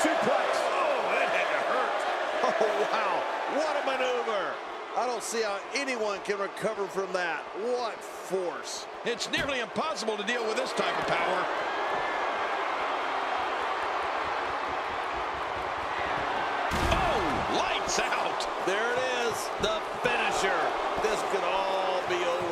suplex. Oh, that had to hurt. Oh, wow. What a maneuver. I don't see how anyone can recover from that. What force. It's nearly impossible to deal with this type of power. Oh, lights out. There it is, the finisher. This could all be over.